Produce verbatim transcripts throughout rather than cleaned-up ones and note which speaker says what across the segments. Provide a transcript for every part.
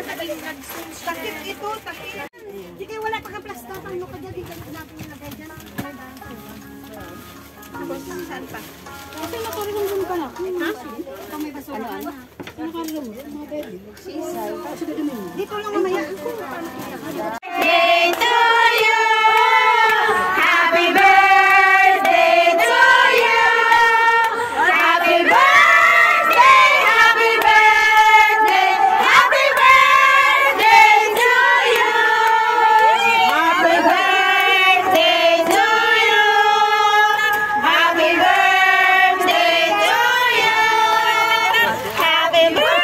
Speaker 1: Takip ito, takip. Hindi kayo wala pang plastic. Ano ka dyan? Dito natin nilagay dyan. Saan pa? Kasi nakarulong dun ka na. Ha? Kung may basura. Ano? Nakarulong. Mga baby. Dito lang mamaya. Day to you! Happy birthday to you! Happy birthday! Happy birthday! Happy birthday to you! Happy birthday to you! Happy birthday to you! Happy birthday! Happy birthday!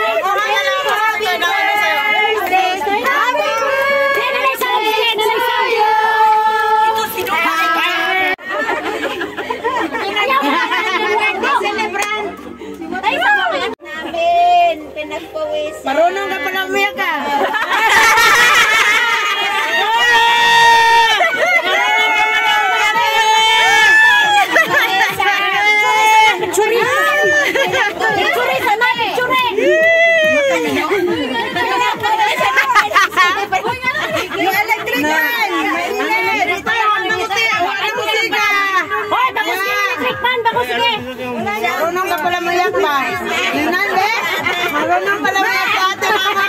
Speaker 1: Marunong ka pala umiyak ka. Marunong ka pala umiyak ba? Nande? Marunong pala umiyak ka ate mama.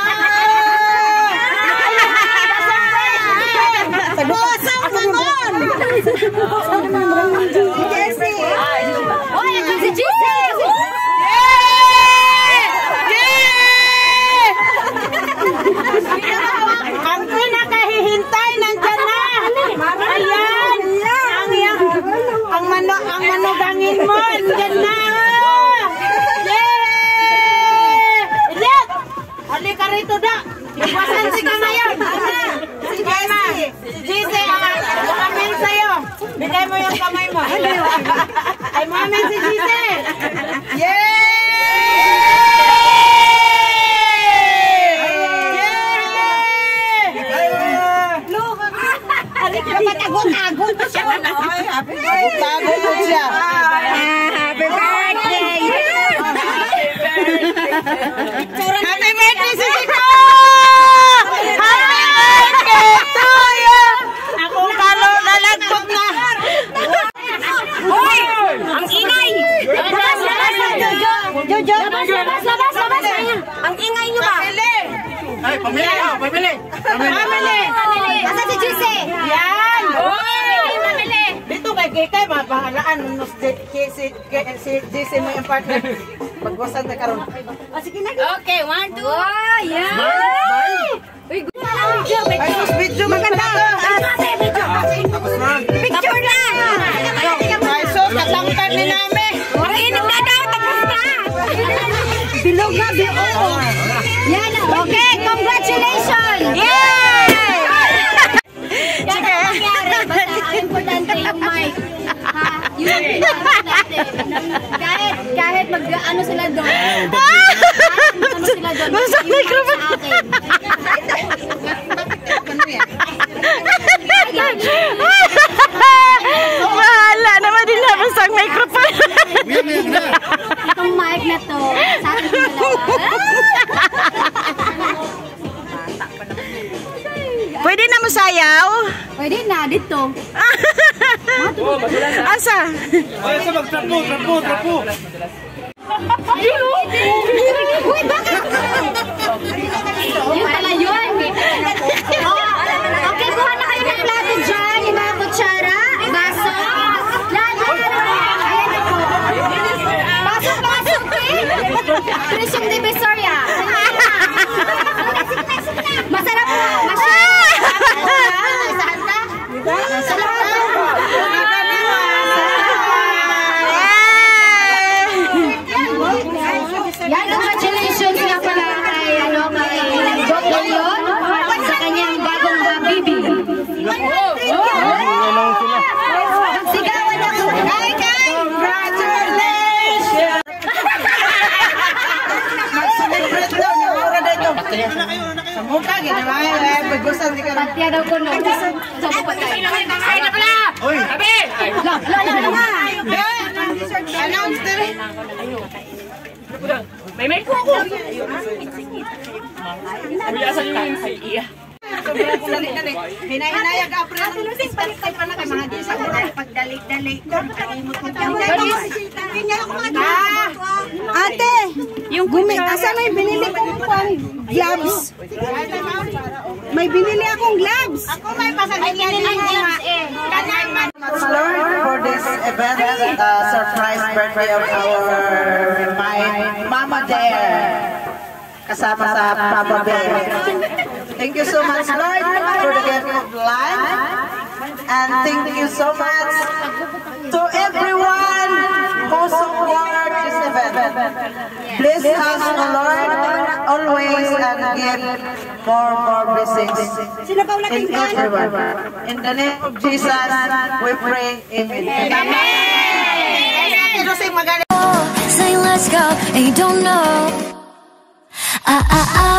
Speaker 1: Bukasaw naman! Bukasaw naman! Jessie! Oy, ako si Jessie! Ang pinakahihintay nandyan na! Ayan! Ang mano, ang manugangin mo! Nandyan na! Halika rito da! Iwasan si ka ngayon! Si Jessie! Jessie, makamin sa'yo! Bigay mo yung kamay mo! Ay, mamin si Jessie! Yay! Halika dapat agot-agot pa siya! Happy birthday! Agot po siya! Happy birthday! Happy birthday si Chico! Happy birthday to you! Akong kalo nalagpot na! Hoy! Ang ingay! Labas, labas! Jojo! Jojo! Labas, labas, labas! Labas! Ang ingay nyo ba?
Speaker 2: Ay, pamili ka! Pamili!
Speaker 1: Pamili! Asa si Jesse? Yan! Pamili!
Speaker 3: Dito kay Kikay, mabahalaan si Jesse mo yung partner. Pagwasan na karon.
Speaker 1: Okay, one, two. Oh, yeah! Uy, gusto na lang video.
Speaker 3: Ay, sus, video maganda.
Speaker 1: Picture lang!
Speaker 3: Ay, sus, katangkad ni namin.
Speaker 1: Mag-inom na daw, tapos na! Bilog na, bilog. Yan, okay, congratulations! Yay! Yan ang nangyari, basta ang importante yung mic. Ha? Yung importante. Kahit, kahit mag-ano sila doon. Ano sila doon? Yung mic sa akin.
Speaker 4: Mahala naman din na basta ang microphone.
Speaker 1: Itong mic na to, sa akin yung dalawa.
Speaker 4: Pwede na masayaw?
Speaker 1: Pwede na, dito.
Speaker 4: Asa?
Speaker 2: Ay, sa magtrapo, trapo, trapo.
Speaker 1: Uy, bakit? Yun pala yun. Okay, kuha na kayo ng plato dyan. Yung mga kutsara, baso. Lalo. Ayan ako. Pasok, pasok. Trisyong Divisoria. Masarap po. Masarap. Saan ka? Masarap ka. Yan, congratulations nga pala kay, ano, kay Doc Leon sa kanyang bagong baby. Nagsigawan ako. Kay, kay! Congratulations!
Speaker 3: Mag-celebrate daw. Naura na ito. Sa mukha, ginawa. Pagwasan di ka rin.
Speaker 1: Patya daw ko, no? Sa mukha tayo.
Speaker 2: Ay, na pala! Uy! Sabi!
Speaker 1: La, la, la, la!
Speaker 3: Announce din.
Speaker 2: May mic ko ako. Asan yung si Iya?
Speaker 3: Hinay-hinaya ka, pre. Step-step pa na kay mga di sa
Speaker 1: Pagdalik-dalik.
Speaker 4: Ate, yung gumi, asan may binili kong pang gloves? May binili akong gloves.
Speaker 1: Ako may pasaganyan ng gloves eh. Kanaman.
Speaker 3: Lord, for this event, uh, surprise birthday of our my Mama Dare. Kasama sa Papa Bear. Thank you so much, Lord, for the gift of life. And thank you so much to everyone who support this event. Bless us, O Lord, always and give more, more blessings in everyone. In the name of Jesus, we pray. Amen.
Speaker 5: Say let's go and you don't know. I, I, I